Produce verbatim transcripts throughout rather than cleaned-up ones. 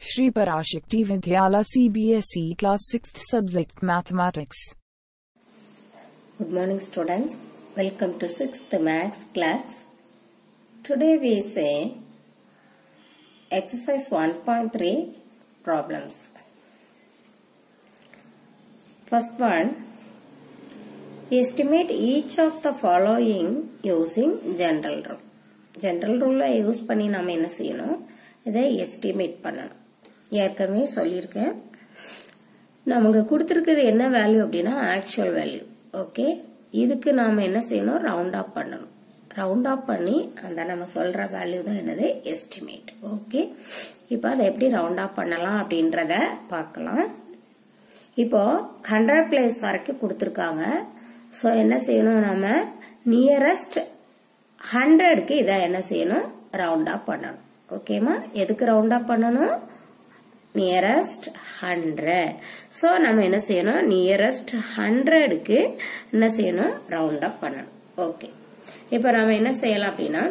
Shri Parashakti Vidyala C B S E Class sixth Subject Mathematics. Good morning students. Welcome to sixth Maths class. Today we say exercise one point three problems. First one, estimate each of the following using general rule. General rule use பண்ணி நாம என்ன செய்யணும்? இதை estimate பண்ணணும். ஏற்கனவே சொல்லியிருக்கேன். நமக்கு கொடுத்திருக்கிறது என்ன வேல்யூ அப்படின்னா actual value. ஓகே, இதுக்கு நாம என்ன செய்யணும்? ரவுண்ட் ஆஃப் பண்ணணும். ரவுண்ட் ஆஃப் பண்ணி அந்த நம்ம சொல்ற வேல்யூ தான் என்னது? எஸ்டிமேட். ஓகே, இப்போ அதை எப்படி ரவுண்ட் ஆஃப் பண்ணலாம் அப்படின்றத பார்க்கலாம். இப்போ ஹண்ட்ரட் பிளேஸ் வரைக்கும் கொடுத்துருக்காங்க. ஸோ என்ன செய்யணும்? நம்ம நியரஸ்ட் ஹண்ட்ரடுக்கு இதை என்ன செய்யணும்? ரவுண்ட் ஆஃப் பண்ணணும். ஓகேமா? எதுக்கு ரவுண்ட் ஆஃப் பண்ணணும்? Nearest hundred. ஸோ நம்ம என்ன செய்யணும்? நியரஸ்ட் ஹண்ட்ரடுக்கு என்ன செய்யணும்? ரவுண்ட் ஆஃப் பண்ணணும். ஓகே, இப்போ நம்ம என்ன செய்யலாம் அப்படின்னா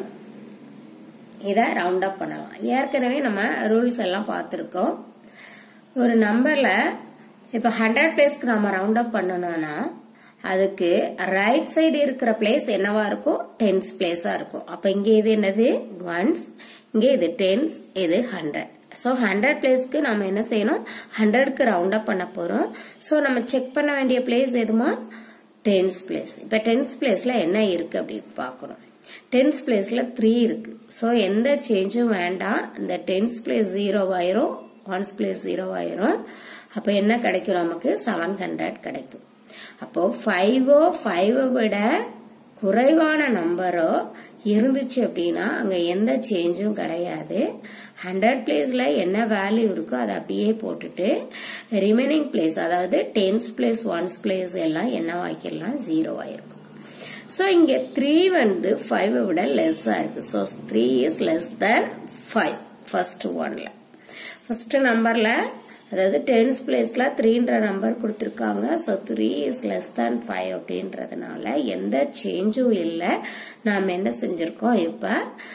இதை ரவுண்ட் ஆஃப் பண்ணலாம். ஏற்கனவே நம்ம ரூல்ஸ் எல்லாம் பார்த்துருக்கோம். ஒரு நம்பர்ல இப்போ ஹண்ட்ரட் பிளேஸ்க்கு நம்ம ரவுண்ட் ஆஃப் பண்ணணும்னா அதுக்கு ரைட் சைடு இருக்கிற பிளேஸ் என்னவா இருக்கும்? டென்ஸ் பிளேஸா இருக்கும். அப்ப இங்க இது என்னது? ஒன்ஸ். இங்க இது டென்ஸ், இது ஹண்ட்ரட். ஸோ ஹண்ட்ரட் பிளேஸ்க்கு நம்ம என்ன செய்யணும்? ஹண்ட்ரட்க்கு ரவுண்ட் அப் பண்ண போறோம். ஸோ நம்ம செக் பண்ண வேண்டிய பிளேஸ் எதுமா? Tense place. இப்ப டென்ஸ் பிளேஸ்ல என்ன இருக்கு அப்படி பார்க்கணும். டென்ஸ் பிளேஸ்ல த்ரீ இருக்கு. ஸோ எந்த சேஞ்சும் வேண்டாம். இந்த டென்ஸ் பிளேஸ் ஜீரோ ஆயிரும், ஒன்ஸ் பிளேஸ் ஜீரோ ஆயிரும். அப்ப என்ன கிடைக்கும்? நமக்கு செவன் ஹண்ட்ரட் கிடைக்கும். அப்போ ஃபைவோ ஃபைவை விட குறைவான நம்பரோ இருந்துச்சு அப்படின்னா அங்க எந்த சேஞ்சும் கிடையாது. ஹண்ட்ரட் பிளேஸ்ல என்ன வேல்யூ இருக்கோ அதை அப்படியே போட்டுட்டு ரிமைனிங் பிளேஸ், அதாவது டென்ஸ் பிளேஸ், ஒன்ஸ் பிளேஸ் எல்லாம் என்ன ஆக்கிடலாம்? ஜீரோ ஆயிருக்கும். ஸோ இங்க த்ரீ வந்து ஃபைவ் விட லெஸ்ஸா இருக்கு. So three is less than five. First ஒன்ல ஃபர்ஸ்ட் நம்பர்ல, அதாவது டென்ஸ் பிளேஸ்ல த்ரீன்ற நம்பர் கொடுத்திருக்காங்க. So three is less than five அப்படின்றதுனால எந்த சேஞ்சும் இல்லை. நாம என்ன செஞ்சிருக்கோம்? இப்ப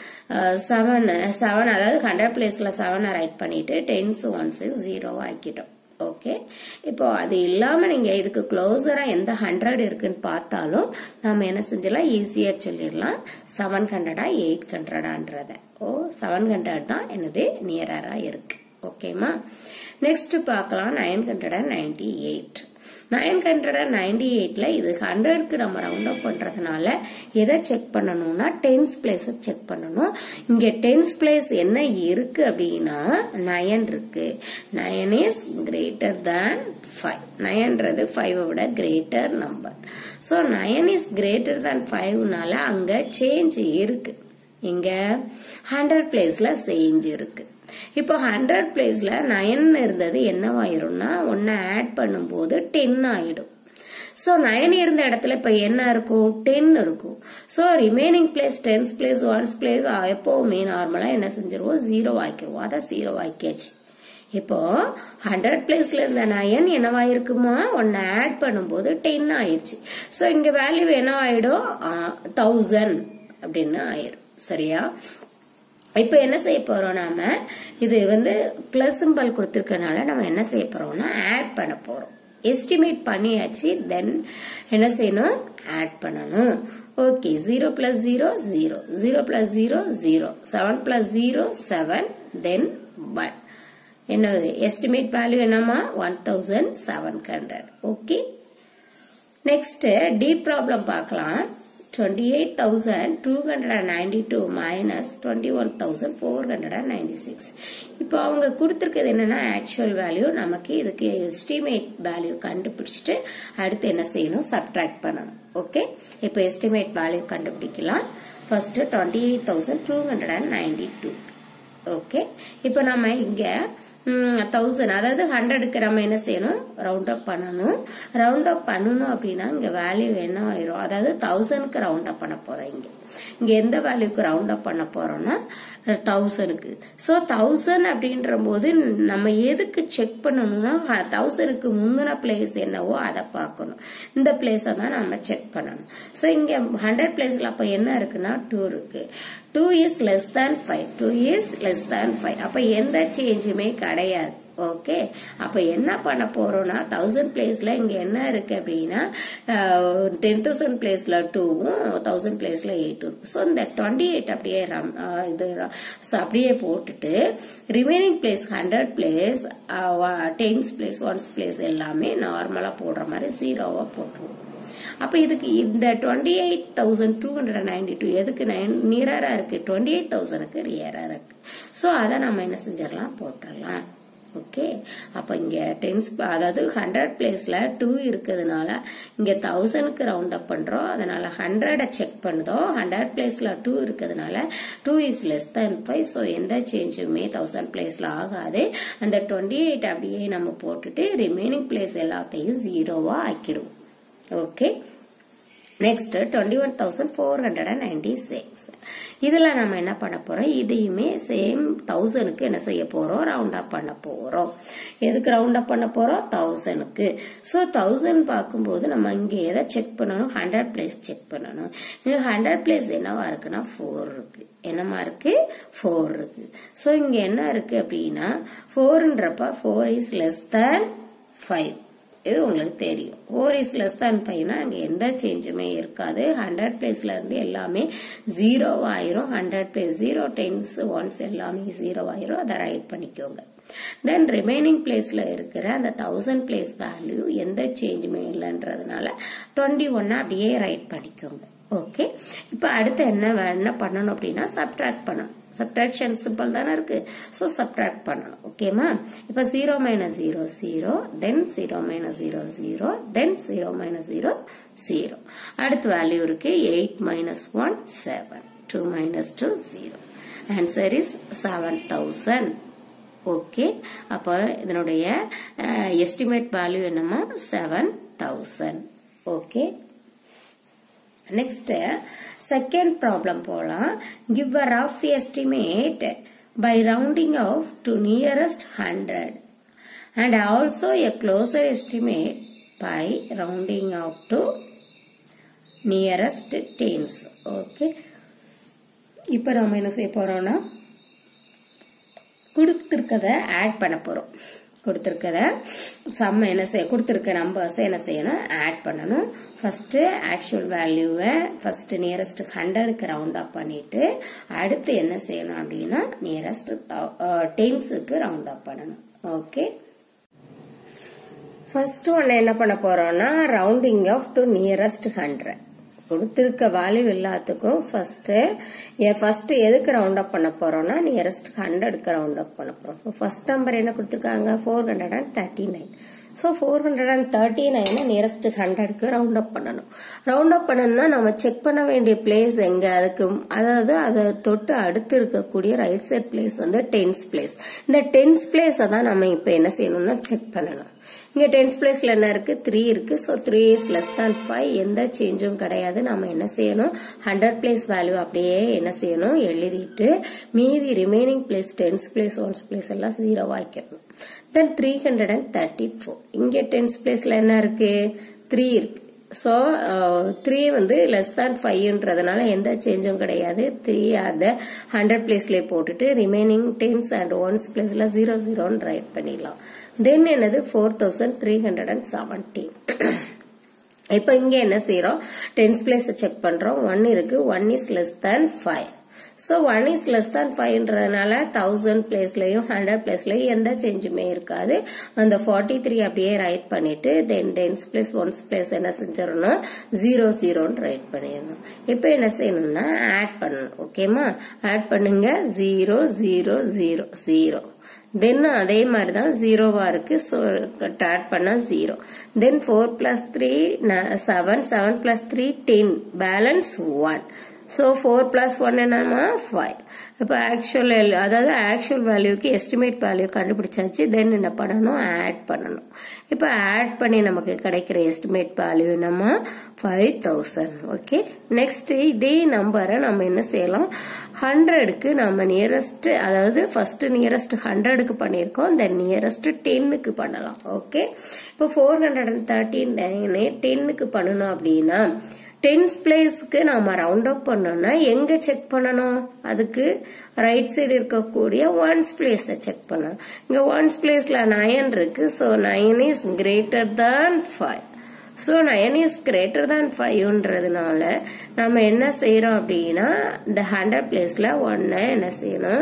செவன் செவன் அதாவது ஹண்ட்ரட் பிளேஸ்ல செவனை ரைட் பண்ணிட்டு டென்ஸ் ஒன்ஸ் ஜீரோ ஆக்கிட்டோம். ஓகே, இப்போ அது இல்லாம நீங்க இதுக்கு க்ளோசரா எந்த ஹண்ட்ரட் இருக்குன்னு பார்த்தாலும் நாம என்ன செஞ்சிடலாம்? ஈஸியா சொல்லிடலாம். செவன் ஹண்ட்ரடா எயிட் ஹண்ட்ரடான்றத. ஓ, செவன் ஹண்ட்ரட் தான் என்னது? நியரரா இருக்கு. ஓகேமா? நெக்ஸ்ட் பார்க்கலாம். Nine hundred and ninety eight. Nine hundred and ninety எயிட்ல இது ஹண்ட்ரட்க்கு நம்ம ரவுண்ட் அப் பண்றதுனால எதை செக் பண்ணணும்னா டென்ஸ் பிளேஸ் செக் பண்ணணும். இங்க டென்ஸ் பிளேஸ் என்ன இருக்கு அப்படின்னா நயன் இருக்கு. Nine is greater than five. நயன்றது ஃபைவ் விட greater number. So nine is greater than ஃபைவ்னால அங்க சேஞ்ச் இருக்கு. இங்க ஹண்ட்ரட் பிளேஸ்ல சேஞ்ச் இருக்கு. இப்போ ஹண்ட்ரட் பிளேஸ்ல நயன் இருந்தது என்னவாயிரும்னா ஒன்னு ஆட் பண்ணும்போது டென் ஆயிடும். ஸோ நயன் இருந்த இடத்துல இப்ப என்ன இருக்கும்? டென் இருக்கும். So remaining place tens place, ones place எப்பவுமே நார்மலா என்ன செஞ்சிருவோம்? ஜீரோ ஆக்கிடுவோம். அதை ஜீரோ ஆக்கியாச்சு. இப்போ ஹண்ட்ரட் பிளேஸ்ல இருந்த நயன் என்னவாயிருக்குமா? ஒன்னு ஆட் பண்ணும்போது டென் ஆயிடுச்சு. ஸோ இங்க வேல்யூ என்னவாயிடும்? தௌசண்ட் அப்படின்னு ஆயிரும். சரியா? இப்ப என்ன செய்ய போறோம்? நாம இது வந்து பிளஸ் சிம்பல் கொடுத்திருக்கனால நம்ம என்ன செய்ய போறோம்னா ஆட் பண்ண போறோம். எஸ்டிமேட் பண்ணியாச்சு. தென் என்ன செய்யணும்? ஆட் பண்ணணும். Okay, zero plus zero zero, zero plus zero zero, seven plus zero seven, then one. என்னது எஸ்டிமேட் வேல்யூ? என்னமா? One thousand seven hundred. Okay, next the problem பார்க்கலாம். twenty-eight thousand two hundred ninety-two minus twenty-one thousand four hundred ninety-six. இப்போ அவங்க கொடுத்திருக்கிறது என்னன்னா actual value. நமக்கு இதுக்கு estimate value கண்டுபிடிச்சிட்டு அடுத்து என்ன செய்யணும்? சப்ட்ராக்ட் பண்ணணும். ஓகே, இப்போ எஸ்டிமேட் வேல்யூ கண்டுபிடிக்கலாம். First twenty-eight thousand two hundred ninety-two. ஓகே, இப்போ நம்ம இங்க தௌசண்ட் அதாவது ஹண்ட்ரடுக்கு நம்ம என்ன செய்யணும்? ரவுண்ட் அப் பண்ணணும். ரவுண்ட் அப் பண்ணணும் அப்படின்னா இங்க வேல்யூ என்ன ஆயிரும்? அதாவது தௌசண்ட்க்கு ரவுண்ட் அப் பண்ண போறோம். இங்க இங்க எந்த வேல்யூக்கு ரவுண்ட் அப் பண்ண போறோம்னா தௌசண்ட்க்கு. ஸோ தௌசண்ட் அப்படின்ற போது நம்ம எதுக்கு செக் பண்ணணும்னா தௌசண்ட்க்கு முந்தின பிளேஸ் என்னவோ அதை பார்க்கணும். இந்த பிளேஸை தான் நம்ம செக் பண்ணணும். ஸோ இங்க ஹண்ட்ரட் பிளேஸ்ல அப்ப என்ன இருக்குன்னா டூ இருக்கு. Two is less than five. Two is less than five. அப்ப எந்த சேஞ்சுமே கிடையாது. ஓகே, அப்ப என்ன பண்ண போறோம்னா தௌசண்ட் பிளேஸ்ல இங்க என்ன இருக்கு அப்படின்னா டென் தௌசண்ட் பிளேஸ்ல டூவும் தௌசண்ட் பிளேஸ்ல எயிட்டும் இருக்கு. ஸோ இந்த டுவெண்ட்டி எயிட் அப்படியே இது அப்படியே போட்டுட்டு remaining place hundred place tens place ones place எல்லாமே நார்மலா போடுற மாதிரி ஜீரோவா போட்டுருவோம். அப்ப இதுக்கு இந்த twenty eight thousand two hundred ninety two எதுக்கு நியரா இருக்கு, டுவெண்ட்டி எயிட் தௌசண்ட்க்கு நியரா இருக்கு. ஸோ அதை நம்ம என்ன செஞ்சிடலாம், போட்டுடலாம். ஓகே, அப்ப இங்க டென்ஸ் அதாவது ஹண்ட்ரட் பிளேஸ்ல டூ இருக்கிறதுனால இங்க தௌசண்ட்க்கு ரவுண்ட் அப் பண்றோம். அதனால ஹண்ட்ரட செக் பண்ணுதோம். ஹண்ட்ரட் பிளேஸ்ல டூ இருக்கிறதுனால two is less than five. So எந்த சேஞ்சுமே தௌசண்ட் பிளேஸ்ல ஆகாது. அந்த டுவெண்ட்டி எயிட் அப்படியே நம்ம போட்டுட்டு ரிமைனிங் பிளேஸ் எல்லாத்தையும் ஜீரோவா ஆக்கிடுவோம். Okay, next twenty one thousand four hundred and ninety six. இதுல நம்ம என்ன பண்ண போறோம், இதையுமே சேம் தௌசண்ட்க்கு என்ன செய்ய போறோம், ரவுண்ட் அப் பண்ண போறோம். எதுக்கு ரவுண்ட் அப் பண்ண போறோம், தௌசண்ட்க்கு. ஸோ தௌசண்ட் பார்க்கும்போது நம்ம இங்க எதை செக் பண்ணணும், ஹண்ட்ரட் பிளேஸ் செக் பண்ணணும். இங்க ஹண்ட்ரட் பிளேஸ் என்னவா இருக்குன்னா ஃபோர் இருக்கு. என்னமா இருக்கு, ஃபோர் இருக்கு. ஸோ இங்க என்ன இருக்கு அப்படின்னா ஃபோர்ன்றப்ப four is less than five. இது உங்களுக்கு தெரியும். ஃபோர் இஸ் லெஸ் தேன் ஃபைவ்னா அங்க எந்த சேஞ்சுமே இருக்காது. ஹண்ட்ரட் பிளேஸ்ல இருந்து எல்லாமே ஜீரோ ஆயிரும். Hundred place zero tens ones எல்லாமே ஜீரோ ஆயிரும். அதை ரைட் பண்ணிக்கோங்க. தென் ரிமைனிங் பிளேஸ்ல இருக்கிற அந்த தௌசண்ட் பிளேஸ் வேல்யூ எந்த சேஞ்சுமே இல்லைன்றதுனால டுவெண்ட்டி ஒன் அப்படியே ரைட் பண்ணிக்கோங்க. ஓகே, இப்ப அடுத்து என்ன என்ன பண்ணணும் அப்படின்னா சப்ட்ராக்ட் பண்ணணும். சப்ட்ராக்ஷன் சிம்பிள் தானே இருக்கு. ஸோ சப்ட்ராக்ட் பண்ணணும். ஓகேமா, இப்ப zero minus zero zero, then zero minus zero zero, then zero minus zero zero. அடுத்த வேல்யூ இருக்கு eight minus one seven, two minus two zero. Answer is seven thousand. Okay, அப்ப இதனுடைய estimate value என்னமா, seven thousand. Okay, next second problem போலாம். Give a rough estimate by rounding off to nearest hundred and also a closer estimate by rounding off to nearest tens. Okay, இப்ப நாம என்ன செய்ய போறோம்னா கொடுத்திருக்கத add பண்ண போறோம். கொடுத்திருக்கத some என்ன செய்ய கொடுத்திருக்க நம்பர்ஸ் என்ன செய்யணும், ஆட் பண்ணணும். ஃபர்ஸ்ட் ஆக்சுவல் வேல்யூவை ஃபர்ஸ்ட் நியரஸ்ட் ஹண்ட்ரடுக்கு ரவுண்ட் அப் பண்ணிட்டு அடுத்து என்ன செய்யணும் அப்படின்னா நியரஸ்ட் டென்ஸுக்கு ரவுண்ட் அப் பண்ணணும். ஓகே, ஃபர்ஸ்ட் ஒன்னு என்ன பண்ண போறோம்னா rounding off to nearest hundred. கொடுத்திருக்க வேல்யூ எல்லாத்துக்கும் ஃபர்ஸ்ட் ஃபர்ஸ்ட் எதுக்கு ரவுண்ட் அப் பண்ண போறோம்னா நியரஸ்ட் ஹண்ட்ரடுக்கு ரவுண்ட் அப் பண்ண போறோம். ஃபர்ஸ்ட் நம்பர் என்ன கொடுத்திருக்காங்க, four hundred and thirty nine. So four hundred and thirty nine nearest ஹண்ட்ரடுக்கு ரவுண்ட் அப் பண்ணணும். ரவுண்ட் அப் பண்ணணும்னா நம்ம செக் பண்ண வேண்டிய பிளேஸ் எங்க, அதுக்கு அதாவது அதை தொட்டு அடுத்து இருக்கக்கூடிய ரைட் சைட் பிளேஸ் வந்து டென்ஸ் பிளேஸ். இந்த டென்ஸ் பிளேஸை தான் நம்ம இப்ப என்ன செய்யணும்னா செக் பண்ணணும். இங்க டென்ஸ் பிளேஸ்ல என்ன இருக்கு, த்ரீ இருக்கு. So three is less than five, எந்த சேஞ்சும் கிடையாது. நம்ம என்ன செய்யணும், ஹண்ட்ரட் பிளேஸ் வேல்யூ அப்படியே என்ன செய்யணும் எழுதிட்டு மீதி remaining place tens place ones place எல்லாம் ஜீரோ ஆக்கிடணும். Then three hundred and thirty four இங்க டென்ஸ் பிளேஸ்ல என்ன இருக்கு, த்ரீ இருக்கு. ஸோ த்ரீ வந்து லெஸ் தேன் ஃபைவ்ன்றதுனால எந்த சேஞ்சும் கிடையாது. த்ரீ அந்த ஹண்ட்ரட் பிளேஸ்லேயே போட்டுட்டு ரிமைனிங் டென்ஸ் அண்ட் ஒன்ஸ் பிளேஸ்ல ஜீரோ ஜீரோன்னு ரைட் பண்ணிடலாம். தென் என்னது four thousand three hundred and seventeen. இப்போ இங்க என்ன செய்யறோம், டென்ஸ் பிளேஸ் செக் பண்றோம். ஒன் இருக்கு, one is less than five. So one is less than ஃபைவ்ன்றதுனால தௌசண்ட் பிளேஸ்லயும் ஹண்ட்ரட் பிளேஸ்லயும் எந்த சேஞ்சுமே இருக்காது. அந்த ஃபார்ட்டி த்ரீ அப்படியே ரைட் பண்ணிட்டு then tens place ones place என்ன செஞ்சிடணும், ஜீரோ ஜீரோன்னு ரைட் பண்ணிடணும். இப்போ என்ன செய்யணும்னா ஆட் பண்ணணும். ஓகேமா, ஆட் பண்ணுங்க. Zero zero zero zero. Then அதே மாதிரி தான் ஜீரோவா இருக்கு. ஸோ ஆட் பண்ணா zero. Then four plus three seven, seven plus three ten, balance one. So four plus one என்னமா five. இப்போ ஆக்சுவல் அதாவது ஆக்சுவல் வேல்யூக்கு எஸ்டிமேட் வேல்யூ கண்டுபிடிச்சாச்சு. தென் என்ன பண்ணணும், ஆட் பண்ணணும். இப்போ ஆட் பண்ணி நமக்கு கிடைக்கிற எஸ்டிமேட் வேல்யூ நம்ம ஃபைவ் தௌசண்ட். ஓகே, நெக்ஸ்ட் இதே நம்பரை நம்ம என்ன செய்யலாம், ஹண்ட்ரடுக்கு நம்ம நியரஸ்ட், அதாவது ஃபர்ஸ்ட் நியரஸ்ட் ஹண்ட்ரடுக்கு பண்ணியிருக்கோம், தென் நியரஸ்ட் டென்னுக்கு பண்ணலாம். ஓகே, இப்போ four hundred and thirty nine டென்னுக்கு பண்ணணும் அப்படின்னா டென்ஸ் பிளேஸ்க்கு நாம ரவுண்ட் அப் பண்ணோம்னா எங்க செக் பண்ணணும், அதுக்கு ரைட் சைடு இருக்கக்கூடிய ஒன்ஸ் பிளேஸ் செக் பண்ணணும். இங்க ஒன்ஸ் பிளேஸ்ல நயன் இருக்கு. So nine is greater than five. So nine is greater than ஃபைவ்ன்றதுனால நம்ம என்ன செய்யறோம் அப்படின்னா இந்த ஹண்ட்ரட் பிளேஸ்ல ஒன்ன என்ன செய்யணும்,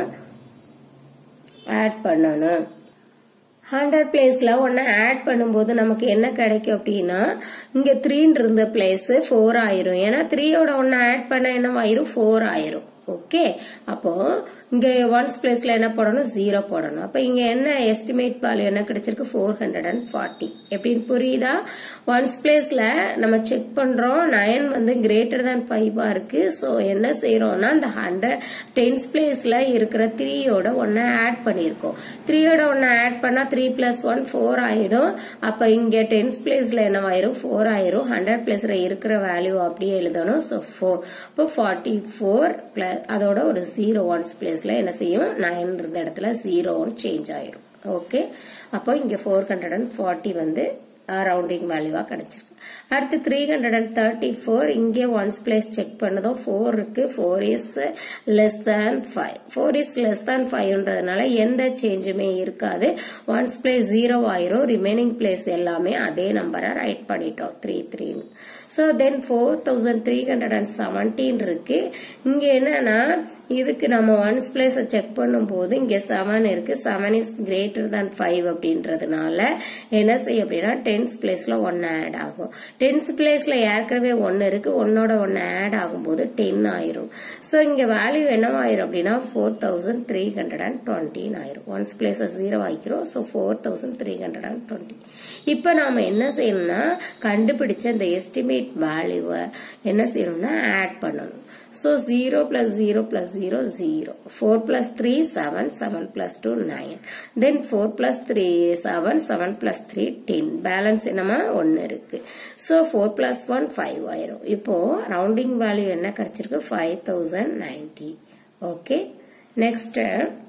ஆட் பண்ணணும். ஹண்ட்ரட் பிளேஸ்ல ஒன்னு ஆட் பண்ணும்போது நமக்கு என்ன கிடைக்கும் அப்படின்னா இங்க த்ரீன்னு இருந்த பிளேஸ் ஃபோர் ஆயிரும். ஏன்னா த்ரீயோட ஒன்னு ஆட் பண்ண என்ன ஆயிரும், ஃபோர் ஆயிரும். ஓகே, அப்போ இங்க ஒன்ஸ் பிளேஸ்ல என்ன போடணும், ஜீரோ போடணும். அப்ப இங்க என்ன எஸ்டிமேட் வேல்யூ என்ன கிடைச்சிருக்கு, ஃபோர் ஹண்ட்ரட் அண்ட் ஃபார்ட்டி. எப்படின்னு புரியுதா? ஒன்ஸ் பிளேஸ்ல நம்ம செக் பண்றோம், நயன் வந்து கிரேட்டர் தான் ஃபைவா இருக்கு. ஸோ என்ன செய்யறோம்னா இந்த ஹண்ட்ரட் டென்ஸ் பிளேஸ்ல இருக்கிற த்ரீயோட ஒன்னு ஆட் பண்ணிருக்கோம். த்ரீயோட ஒன்னு ஆட் பண்ணா த்ரீ பிளஸ் ஒன் ஃபோர் ஆயிடும். அப்ப இங்க டென்ஸ் பிளேஸ்ல என்ன ஆயிரும், ஃபோர் ஆயிரும். ஹண்ட்ரட் பிளேஸ்ல இருக்கிற வேல்யூ அப்படியே எழுதணும். ஸோ ஃபோர், இப்போ ஃபார்ட்டி ஃபோர் பிளஸ் அதோட ஒரு ஜீரோ ஒன்ஸ் பிளேஸ்ல என்ன செய்யும், நைன் இருந்த இடத்துல ஜீரோ சேஞ்ச் ஆயிரும். ஓகே, அப்போ இங்க ஃபோர் ஹண்ட்ரட் அண்ட் ஃபார்ட்டி வந்து ரவுண்டிங் வேல்யூவா கிடைச்சிருக்கு. அடுத்து three hundred and thirty four இங்கே ஒன்ஸ் பிளேஸ் செக் பண்ணதும் ஃபோர் இருக்கு. Four is less than five. Four is less than ஃபைவ்ன்றதுனால எந்த சேஞ்சுமே இருக்காது. ஒன்ஸ் பிளேஸ் ஜீரோ ஆயிரும். ரிமைனிங் பிளேஸ் எல்லாமே அதே நம்பரை ரைட் பண்ணிட்டோம், த்ரீ த்ரீன்னு. So then four thousand three hundred and seventeen இருக்கு. இங்க என்னன்னா இதுக்கு நம்ம ஒன்ஸ் பிளேஸ் செக் பண்ணும் போது இங்க செவன் இருக்கு. Seven is greater than five அப்படின்றதுனால என்ன செய்யும் அப்படின்னா டென்ஸ் பிளேஸ்ல ஒன்னு ஆட் ஆகும். டென்ஸ் பிளேஸ்ல ஏற்கனவே ஒன்னு இருக்கு, ஒன்னோட ஒன்னு ஆட் ஆகும்போது டென் ஆயிரும். ஸோ இங்க வேல்யூ என்னவாயிரும் அப்படின்னா four thousand three hundred and டுவெண்ட்டின்னு ஆயிரும். ஒன்ஸ் பிளேஸ் ஜீரோ ஆகிக்கிறோம். So four thousand three hundred and twenty. இப்ப நாம என்ன செய்யணும்னா கண்டுபிடிச்ச இந்த எஸ்டிமேட் வேல்யூவை என்ன செய்யணும்னா ஆட் பண்ணணும். So zero plus zero plus zero, zero. four plus three, seven. seven plus two, nine. Then four plus three, seven. seven plus three, ten. Balance என்னமா ஒன்னு இருக்கு. So four plus one, five ஆயிரும். இப்போ rounding value என்ன கிடைச்சிருக்கு, five thousand ninety. Okay. Next,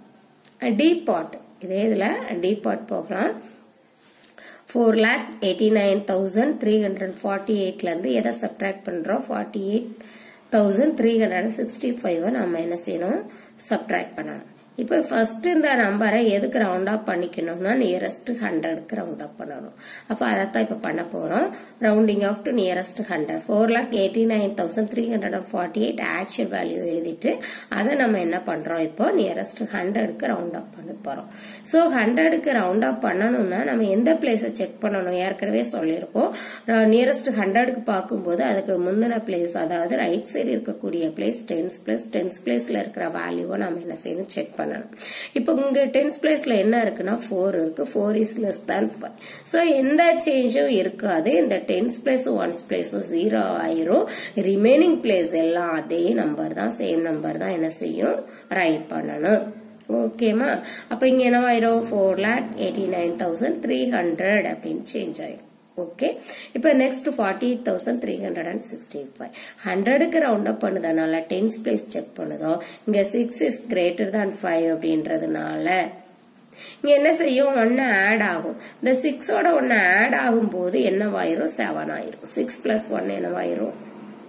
D part. இதே இதுல D part போகலாம். four lakh eighty-nine thousand three hundred forty-eight ல இருந்து எதை சப்ட்ராக்ட் பண்றோம், forty-eight thousand three hundred sixty-five நம்ம என்ன செய்யணும், சப்ட்ராக்ட் பண்ணணும். இப்போ ஃபர்ஸ்ட் இந்த நம்பரை எதுக்கு ரவுண்ட் ஆஃப் பண்ணிக்கணும்னா நியரஸ்ட் ஹண்ட்ரடுக்கு ரவுண்ட் ஆஃப் பண்ணணும். அப்ப அதைத்தான் இப்ப பண்ண போறோம். Rounding off to nearest hundred. Four lakh eighty nine thousand three hundred and forty eight actual value எழுதிட்டு அதை நம்ம என்ன பண்றோம், இப்போ நியரஸ்ட் ஹண்ட்ரடுக்கு ரவுண்ட் ஆஃப் பண்ண போறோம். ஸோ ஹண்ட்ரடுக்கு ரவுண்ட் ஆஃப் பண்ணணும்னா நம்ம எந்த பிளேஸை செக் பண்ணணும், ஏற்கனவே சொல்லியிருக்கோம். நியரஸ்ட் ஹண்ட்ரடுக்கு பார்க்கும்போது அதுக்கு முந்தின பிளேஸ், அதாவது ரைட் சைடு இருக்கக்கூடிய பிளேஸ் டென்ஸ் பிளேஸ் டென்ஸ் பிளேஸ்ல இருக்கிற வேல்யூவை நம்ம என்ன செய்யணும், செக் பண்ணணும். இப்போ இங்க டென்ஸ் பிளேஸ்ல என்ன இருக்குன்னா ஃபோர் இருக்கு. Four is less than five. So எந்த சேஞ்சும் இருக்காது. இந்த டென்ஸ் பிளேஸ் ஒன்ஸ் பிளேஸும் ஜீரோ ஆயிரும். ரிமைனிங் பிளேஸ் எல்லாம் அதே நம்பர் தான், சேம் நம்பர் தான் என்ன செய்யும், ரைட் பண்ணணும். ஓகேமா? அப்ப இங்க என்னவாயிரும், four lakh eighty nine thousand three hundred அப்படின்னு சேஞ்ச் ஆயிரும். ஓகே, இப்ப next forty eight thousand three hundred and sixty five ஹண்ட்ரடுக்கு ரவுண்ட் அப் பண்ணுதனால டென்ஸ் பிளேஸ் செக் பண்ணுதோம். இங்க six is greater than five அப்படின்றதுனால இங்க என்ன செய்யும், ஒன்னு ஆட் ஆகும். இந்த சிக்ஸோட ஒன்னு ஆட் ஆகும் போது என்னவாயிரும், செவன் ஆயிரும். சிக்ஸ் பிளஸ் ஒன் என்னவாயிரும்,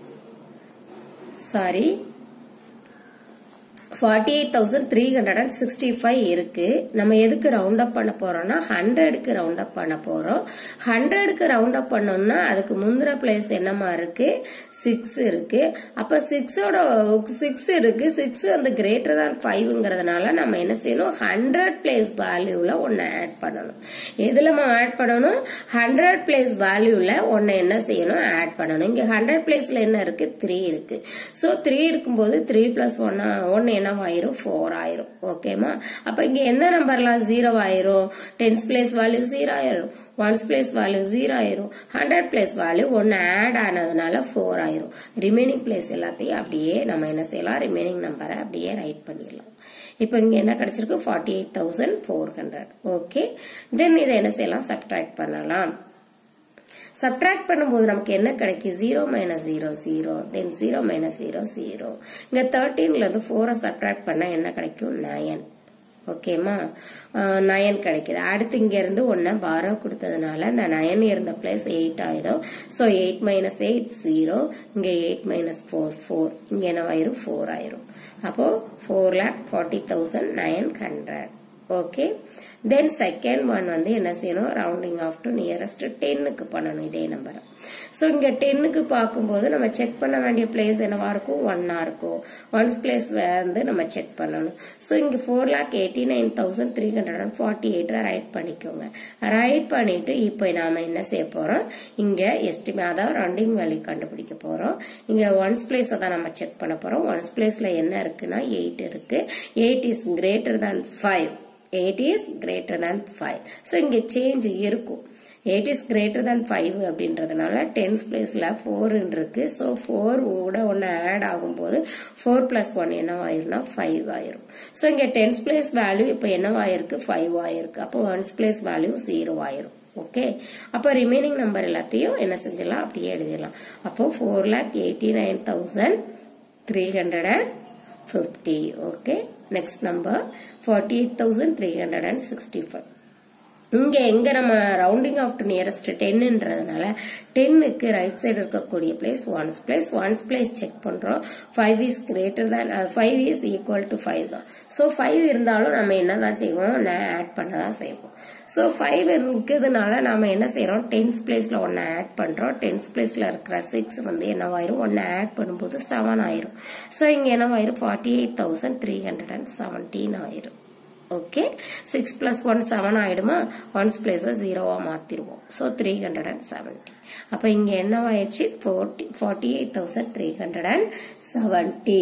sorry forty eight thousand three hundred and sixty five இருக்கு. நம்ம எதுக்கு ரவுண்ட் அப் பண்ண போறோம்னா ஹண்ட்ரடுக்கு ரவுண்ட் அப் பண்ண போறோம். ஹண்ட்ரடுக்கு ரவுண்ட் அப் பண்ணோம்னா அதுக்கு முந்திர பிளேஸ் என்னமா இருக்கு, சிக்ஸ் இருக்கு. அப்ப சிக்ஸோட சிக்ஸ் இருக்கு. சிக்ஸ் வந்து கிரேட்டர் தான் ஃபைவ்ங்கிறதுனால நம்ம என்ன செய்யணும், ஹண்ட்ரட் பிளேஸ் வேல்யூல ஒன்னு ஆட் பண்ணணும். எதுல ஆட் பண்ணணும், ஹண்ட்ரட் பிளேஸ் வேல்யூல ஒன்னு என்ன செய்யணும், ஆட் பண்ணணும். இங்க ஹண்ட்ரட் பிளேஸ்ல என்ன இருக்கு, த்ரீ இருக்கு. சோ த்ரீ இருக்கும்போது த்ரீ பிளஸ் ஒன் ஒன்னு என்னவாயிரும் ஃபோர் ஆயிரும். ஓகேமா? அப்ப இங்க எந்த நம்பர்லாம் ஜீரோ ஆயிரும்? டென்ஸ் பிளேஸ் வேல்யூ ஜீரோ ஆயிரும், ஒன்ஸ் பிளேஸ் வேல்யூ ஜீரோ ஆயிரும், ஹண்ட்ரட் பிளேஸ் வேல்யூ ஒன்னு ஆட் ஆனதுனால ஃபோர் ஆயிரும். ரிமைனிங் பிளேஸ் எல்லாத்தையும் அப்படியே நம்ம என்ன செய்யலாம், ரிமைனிங் நம்பரை அப்படியே ரைட் பண்ணிடலாம். இப்போ இங்க என்ன கிடைச்சிருக்கு, forty eight thousand four hundred. Okay, then இதை என்ன செய்யலாம், சப்ட்ராக்ட் பண்ணலாம். சப்ட்ராக்ட் பண்ணும்போது நமக்கு என்ன கிடைக்கும், zero minus zero zero, then zero minus zero zero. இங்க தேர்ட்டீன்ல இருந்து ஃபோரை சப்ட்ராக்ட் பண்ணா என்ன கிடைக்கும், நயன். ஓகேமா, நயன் கிடைக்குது. அடுத்து இங்க இருந்து ஒன்ன பாரோ கொடுத்ததுனால இந்த நயன் இருந்த பிளேஸ் எயிட் ஆயிடும். So eight minus eight zero, இங்க எயிட் மைனஸ் ஃபோர் ஃபோர், இங்க என்னவாயிரும் ஃபோர் ஆயிரும். அப்போ four lakh forty thousand nine hundred. Okay, then second one வந்து என்ன செய்யணும், ரவுண்டிங் ஆஃப் டு நியரஸ்ட் டென்னுக்கு பண்ணணும் இதே நம்பரை. ஸோ இங்க டென்னுக்கு பார்க்கும்போது நம்ம செக் பண்ண வேண்டிய பிளேஸ் என்னவா இருக்கும், ஒன்னா இருக்கும். ஒன்ஸ் பிளேஸ் வந்து நம்ம செக் பண்ணணும். ஸோ இங்க four lakh eighty nine thousand three hundred and forty எயிட்ல ரைட் பண்ணிக்கோங்க. ரைட் பண்ணிட்டு இப்போ நாம என்ன செய்ய போறோம், இங்க எஸ்டிமே அதாவது ரவுண்டிங் வேல்யூ கண்டுபிடிக்க போறோம். இங்க ஒன்ஸ் பிளேஸ் தான் நம்ம செக் பண்ண போறோம். ஒன்ஸ் பிளேஸ்ல என்ன இருக்குன்னா எயிட் இருக்கு. Eight is greater than five. Eight is greater than five. So இங்க சேஞ்ச் இருக்கும். Eight is greater than five அப்படின்றதுனால டென்ஸ் பிளேஸ்ல ஃபோர் இருக்கு. So ஃபோர் ஓட ஒன்னு ஆட் ஆகும்போது ஃபோர் பிளஸ் ஒன் என்னவாயிரும்னா ஃபைவ் ஆயிரும். So இங்க டென்ஸ் பிளேஸ் வேல்யூ இப்போ என்னவாயிருக்கு, ஃபைவ் ஆயிருக்கு. அப்போ ஒன்ஸ் பிளேஸ் வேல்யூ ஜீரோ ஆயிரும். ஓகே, அப்போ ரிமைனிங் நம்பர் எல்லாத்தையும் என்ன செஞ்சிடலாம், அப்படியே எழுதிடலாம். அப்போ four lakh eighty nine thousand three hundred and fifty. Okay, next number forty eight thousand three hundred sixty five. இங்க எங்க நம்ம ரவுண்டிங் ஆஃப் டு நியரஸ்ட் டென்ன்றதுனால டென்னுக்கு ரைட் சைடு இருக்கக்கூடிய place ones place. Ones place check பண்றோம். Five is greater than, five is equal to five தான். So five இருந்தாலும் நம்ம என்னதான் செய்வோம், நான் ஆட் பண்ணதான் செய்வோம். ஸோ ஃபைவ் இருக்கிறதுனால நாம என்ன செய்யறோம், டென்ஸ் பிளேஸ்ல ஒன்னு ஆட் பண்றோம். டென்ஸ் பிளேஸ்ல இருக்கிற சிக்ஸ் வந்து என்னவாயிரும், ஒன்னு ஆட் பண்ணும்போது செவன் ஆயிரும். ஸோ இங்க என்னவாயிரும், forty eight thousand three hundred and seventeen ஆயிரும். Okay, six plus one seven ஆயிடுமா, ஒன்ஸ் பிளேஸ் ஜீரோவா மாத்திருவோம். So three hundred and seventy. அப்ப இங்க என்னவாயிடுச்சு, forty eight thousand three hundred and seventy.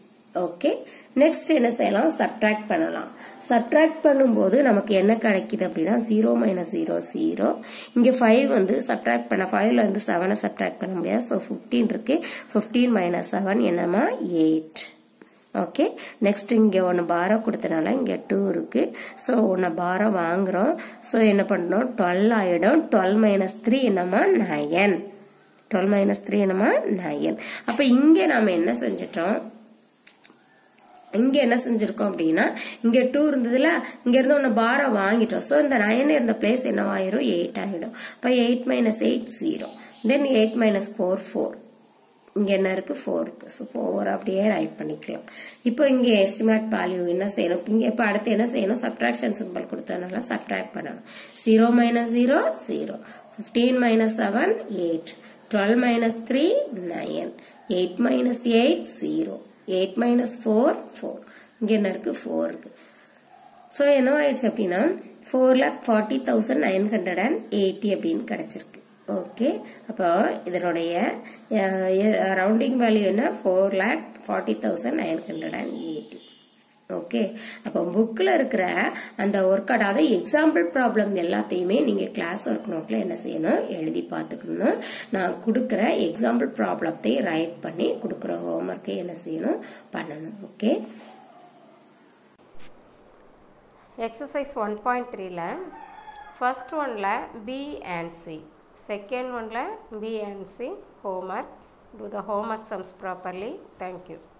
Okay, next என்ன செய்யலாம், சப்ட்ராக்ட் பண்ணலாம். சப்ட்ராக்ட் பண்ணும்போது நமக்கு என்ன கிடைக்குது அப்படின்னா ஜீரோ மைனஸ் ஜீரோ ஜீரோ. இங்க ஃபைவ் வந்து சப்ட்ராக்ட் பண்ண, ஃபைவ்ல வந்து செவனை சப்ட்ராக்ட் பண்ண முடியாது. ஸோ ஃபிஃப்டீன் இருக்கு. ஃபிஃப்டீன் மைனஸ் செவன் என்னமா, எயிட். ஓகே, நெக்ஸ்ட் இங்க ஒன்னு பாரோ கொடுத்தனால இங்க டூ இருக்கு. ஸோ ஒன்னு பாரோ வாங்குறோம். ஸோ என்ன பண்ணணும், டுவெல் ஆயிடும். டுவெல் மைனஸ் த்ரீ என்னமா, நயன். டுவெல் மைனஸ் த்ரீ என்னமா, நயன். அப்ப இங்க நாம என்ன செஞ்சிட்டோம், இங்க என்ன செஞ்சிருக்கோம் அப்படின்னா இங்க டூ இருந்ததுல, இங்க இருந்து ஒன்னு பாரோ வாங்கிட்டோம். சோ இந்த நயன் இருந்த பிளேஸ் என்னவாயிரும், எயிட் ஆயிடும். இப்ப eight minus eight zero, then eight minus four four. இங்க என்ன இருக்கு, ஃபோர் இருக்கு. ஸோ ஃபோர் அப்படியே ரைட் பண்ணிக்கலாம். இப்போ இங்க எஸ்டிமேட் வேல்யூ என்ன செய்யணும், இங்க இப்ப அடுத்து என்ன செய்யணும், சப்ட்ராக்ஷன் சிம்பிள் கொடுத்ததுனால சப்ட்ராக்ட் பண்ணணும். Zero minus zero zero, fifteen minus seven eight, twelve minus three nine, eight minus eight zero, eight minus four four. இங்க என்ன இருக்கு, ஃபோர் இருக்கு. ஸோ என்ன ஆயிடுச்சு அப்படின்னா four lakh forty thousand nine hundred and eighty அப்படின்னு கிடைச்சிருக்கு. ஓகே, அப்போ இதனுடைய ரவுண்டிங் வேல்யூ என்ன, four lakh forty thousand nine hundred and eighty. Okay, அப்போ புக்கில் இருக்கிற அந்த ஒர்க் அதாவது எக்ஸாம்பிள் ப்ராப்ளம் எல்லாத்தையுமே நீங்கள் கிளாஸ் ஒர்க் நோட்டில் என்ன செய்யணும், எழுதி பார்த்துக்கணும். நான் கொடுக்குற எக்ஸாம்பிள் ப்ராப்ளத்தை ரைட் பண்ணி கொடுக்குற ஹோம்ஒர்க்கை என்ன செய்யணும், பண்ணணும். ஓகே, எக்ஸசைஸ் ஒன் பாயிண்ட் த்ரீல ஃபர்ஸ்ட் ஒன்ல B and C, second one la B and C homework. Do the homework sums properly. Thank you.